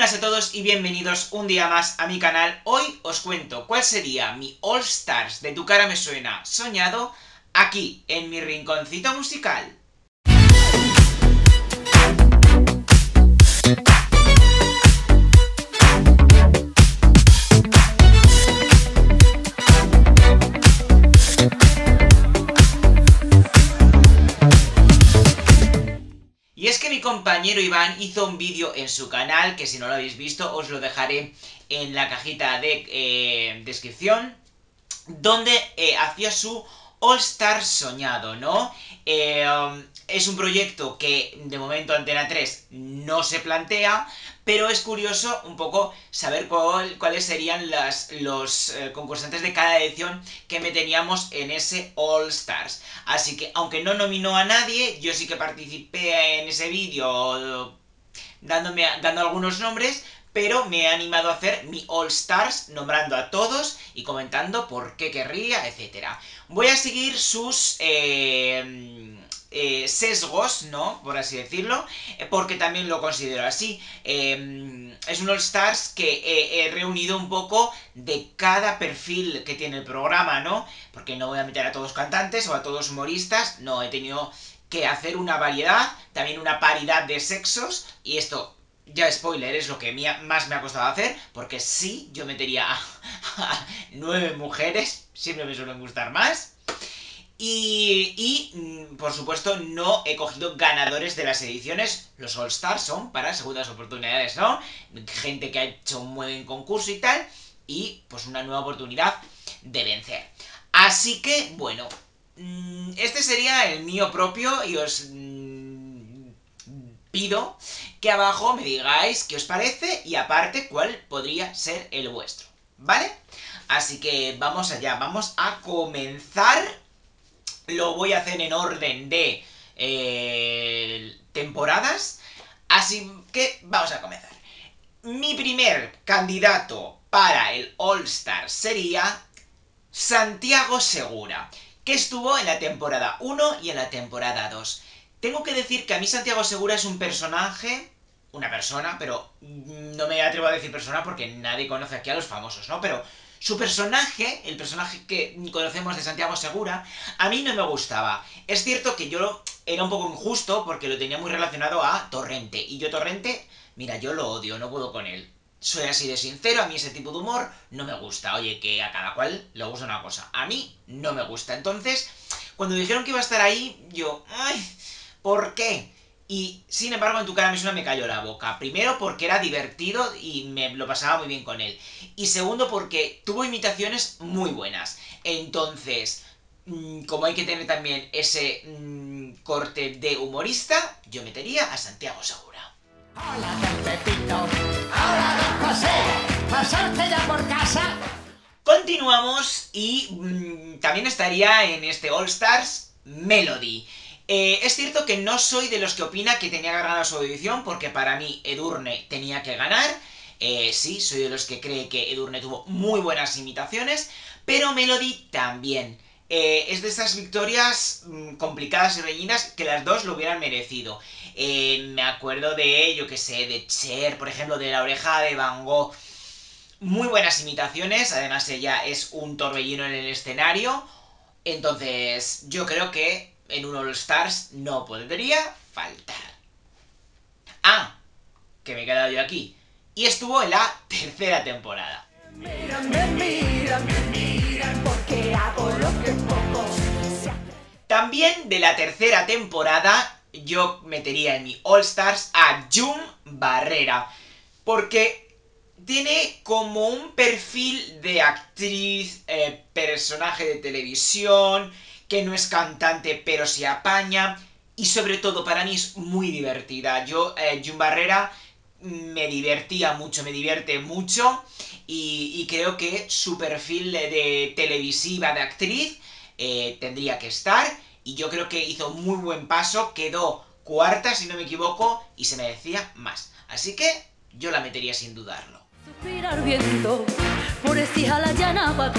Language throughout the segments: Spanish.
Buenas a todos y bienvenidos un día más a mi canal. Hoy os cuento cuál sería mi All Stars de Tu cara me suena soñado aquí en mi rinconcito musical. Y es que mi compañero Iván hizo un vídeo en su canal, que si no lo habéis visto os lo dejaré en la cajita de descripción, donde hacía su All Star soñado, ¿no? Es un proyecto que de momento Antena 3 no se plantea, pero es curioso un poco saber cuáles serían los concursantes de cada edición que meteríamos en ese All Stars. Así que, aunque no nominó a nadie, yo sí que participé en ese vídeo dando algunos nombres, pero me he animado a hacer mi All Stars, nombrando a todos y comentando por qué querría, etc. Voy a seguir sus sesgos, ¿no? Por así decirlo, porque también lo considero así. Es un All Stars que he reunido un poco de cada perfil que tiene el programa, ¿no? Porque no voy a meter a todos cantantes o a todos humoristas, no, he tenido que hacer una variedad, también una paridad de sexos, y esto, ya spoiler, es lo que más me ha costado hacer, porque sí, yo metería a 9 mujeres, siempre me suelen gustar más. Por supuesto, no he cogido ganadores de las ediciones. Los All Stars son para segundas oportunidades, ¿no? Gente que ha hecho un buen concurso y tal, y pues una nueva oportunidad de vencer. Así que, bueno, este sería el mío propio y os pido que abajo me digáis qué os parece y aparte cuál podría ser el vuestro, ¿vale? Así que vamos allá, vamos a comenzar. Lo voy a hacer en orden de temporadas, así que vamos a comenzar. Mi primer candidato para el All Star sería Santiago Segura, que estuvo en la temporada 1 y en la temporada 2. Tengo que decir que a mí Santiago Segura es un personaje, una persona, pero no me atrevo a decir persona porque nadie conoce aquí a los famosos, ¿no? Pero su personaje, el personaje que conocemos de Santiago Segura, a mí no me gustaba. Es cierto que yo era un poco injusto porque lo tenía muy relacionado a Torrente. Y yo Torrente, mira, yo lo odio, no puedo con él. Soy así de sincero, a mí ese tipo de humor no me gusta. Oye, que a cada cual le gusta una cosa. A mí no me gusta. Entonces, cuando dijeron que iba a estar ahí, yo, ¡ay! ¿Por qué? Y, sin embargo, en Tu cara me suena me cayó la boca. Primero, porque era divertido y me lo pasaba muy bien con él. Y segundo, porque tuvo imitaciones muy buenas. Entonces, como hay que tener también ese corte de humorista, yo metería a Santiago Segura. Hola, don Pepito. Hola, don José. ¿Pasarte ya por casa? Continuamos y también estaría en este All Stars Melody. Es cierto que no soy de los que opina que tenía que ganar su edición, porque para mí Edurne tenía que ganar. Sí, soy de los que cree que Edurne tuvo muy buenas imitaciones, pero Melody también. Es de esas victorias complicadas y reñidas que las dos lo hubieran merecido. Me acuerdo de, yo que sé, de Cher, por ejemplo, de La oreja de Van Gogh. Muy buenas imitaciones, además ella es un torbellino en el escenario. Entonces, yo creo que en un All Stars no podría faltar. Ah, que me he quedado yo aquí. Y estuvo en la tercera temporada. Me miran, porque hago lo que pocos se atreven. También de la tercera temporada, yo metería en mi All Stars a June Barrera. Porque tiene como un perfil de actriz, personaje de televisión, que no es cantante pero se apaña, y sobre todo para mí es muy divertida. Yo, June Barrera, me divertía mucho, me divierte mucho, y creo que su perfil de televisiva, de actriz, tendría que estar, y yo creo que hizo muy buen paso, quedó cuarta si no me equivoco, y se merecía más. Así que yo la metería sin dudarlo. Suspirar viento, por la llana,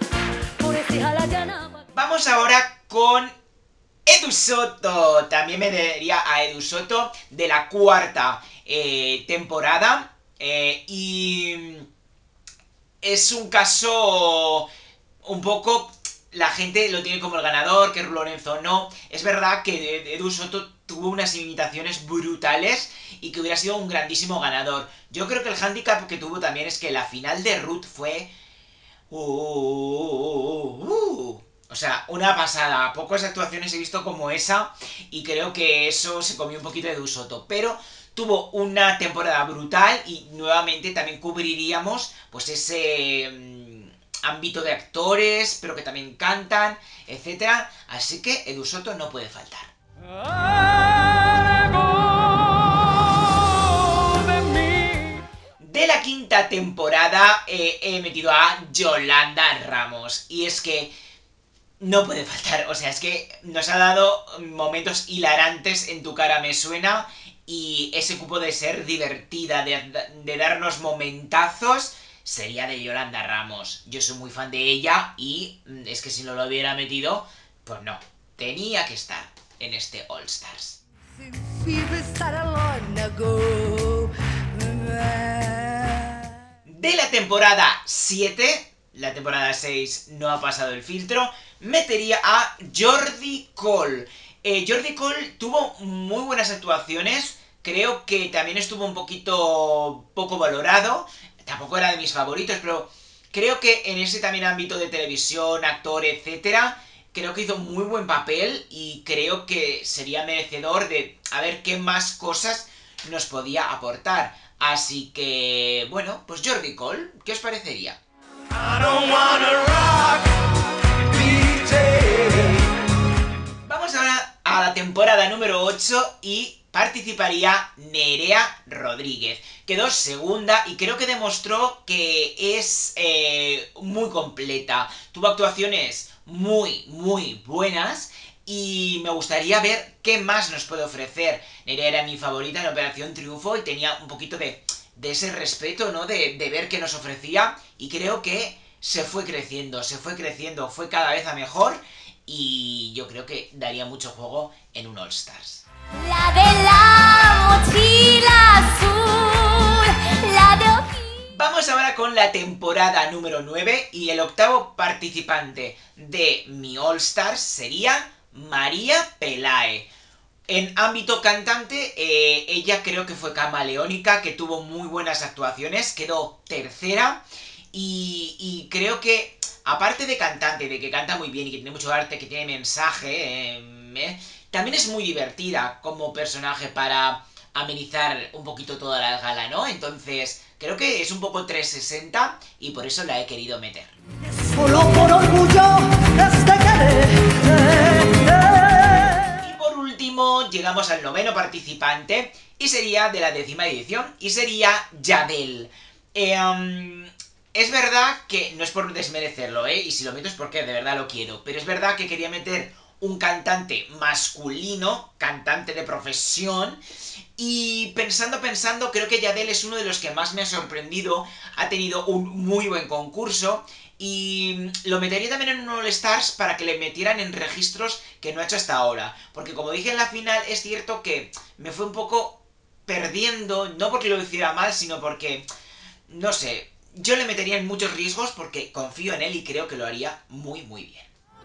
Vamos ahora con Edu Soto. También me daría a Edu Soto de la cuarta temporada. Y es un caso un poco... La gente lo tiene como el ganador, que Lorenzo no. Es verdad que Edu Soto tuvo unas imitaciones brutales y que hubiera sido un grandísimo ganador. Yo creo que el hándicap que tuvo también es que la final de Ruth fue... O sea, una pasada. Pocas actuaciones he visto como esa y creo que eso se comió un poquito de Edu Soto. Pero tuvo una temporada brutal y nuevamente también cubriríamos pues ese ámbito de actores, pero que también cantan, etcétera. Así que Edu Soto no puede faltar. De la quinta temporada he metido a Yolanda Ramos. Y es que no puede faltar, o sea, es que nos ha dado momentos hilarantes en Tu cara me suena y ese cupo de ser divertida, de darnos momentazos, sería de Yolanda Ramos. Yo soy muy fan de ella y es que si no lo hubiera metido, pues no, tenía que estar en este All Stars. De la temporada 7, la temporada 6 no ha pasado el filtro, metería a Jordi Coll. Jordi Coll tuvo muy buenas actuaciones, creo que también estuvo un poquito poco valorado, tampoco era de mis favoritos, pero creo que en ese también ámbito de televisión, actor, etcétera, creo que hizo muy buen papel y creo que sería merecedor de a ver qué más cosas nos podía aportar. Así que, bueno, pues Jordi Coll, ¿qué os parecería? Vamos ahora a la temporada número 8 y participaría Nerea Rodríguez. Quedó segunda y creo que demostró que es muy completa. Tuvo actuaciones muy buenas y me gustaría ver qué más nos puede ofrecer. Nerea era mi favorita en Operación Triunfo y tenía un poquito de ese respeto, ¿no? De ver qué nos ofrecía y creo que se fue creciendo, fue cada vez a mejor y yo creo que daría mucho juego en un All Stars. La de la mochila azul, la de... Vamos ahora con la temporada número 9 y el octavo participante de mi All Stars sería María Pelae. En ámbito cantante, ella creo que fue camaleónica, que tuvo muy buenas actuaciones, quedó tercera y creo que, aparte de cantante, de que canta muy bien y que tiene mucho arte, que tiene mensaje, también es muy divertida como personaje para amenizar un poquito toda la gala, ¿no? Entonces, creo que es un poco 360 y por eso la he querido meter. Solo por orgullo este llegamos al noveno participante y sería de la 10ª edición y sería Yadel. Es verdad que no es por desmerecerlo, y si lo meto es porque de verdad lo quiero, pero es verdad que quería meter un cantante masculino, cantante de profesión, y pensando, creo que Yadel es uno de los que más me ha sorprendido, ha tenido un muy buen concurso, y lo metería también en un All Stars para que le metieran en registros que no ha hecho hasta ahora, porque como dije en la final, es cierto que me fue un poco perdiendo, no porque lo hiciera mal, sino porque, no sé, yo le metería en muchos riesgos porque confío en él y creo que lo haría muy bien.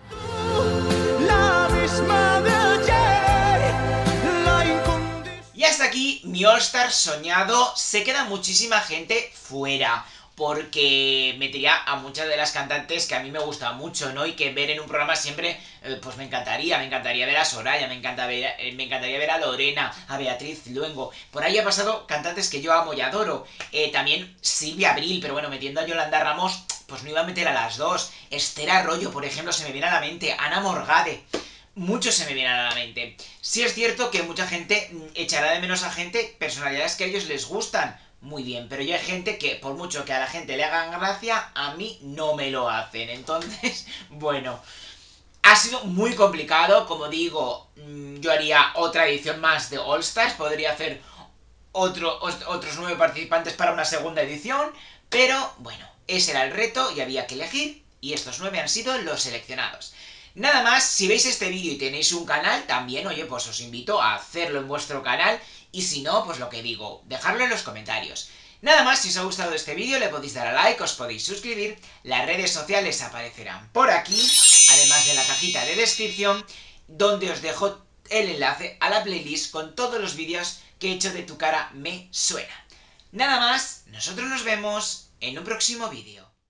Y hasta aquí mi All Star soñado. Se queda muchísima gente fuera, porque metería a muchas de las cantantes que a mí me gusta mucho, ¿no? Y que ver en un programa siempre, pues me encantaría ver a Soraya, me encantaría ver a Lorena, a Beatriz Luengo. Por ahí ha pasado cantantes que yo amo y adoro. También Silvia Abril, pero bueno, metiendo a Yolanda Ramos, pues no iba a meter a las dos. Esther Arroyo, por ejemplo, se me viene a la mente. Ana Morgade. Muchos se me vienen a la mente. Sí es cierto que mucha gente echará de menos a gente, personalidades que a ellos les gustan. Muy bien, pero yo hay gente que, por mucho que a la gente le hagan gracia, a mí no me lo hacen. Entonces, bueno, ha sido muy complicado. Como digo, yo haría otra edición más de All Stars. Podría hacer otros 9 participantes para una segunda edición. Pero, bueno, ese era el reto y había que elegir. Y estos 9 han sido los seleccionados. Nada más, si veis este vídeo y tenéis un canal, también, oye, pues os invito a hacerlo en vuestro canal. Y si no, pues lo que digo, dejadlo en los comentarios. Nada más, si os ha gustado este vídeo le podéis dar a like, os podéis suscribir, las redes sociales aparecerán por aquí, además de la cajita de descripción, donde os dejo el enlace a la playlist con todos los vídeos que he hecho de Tu cara me suena. Nada más, nosotros nos vemos en un próximo vídeo.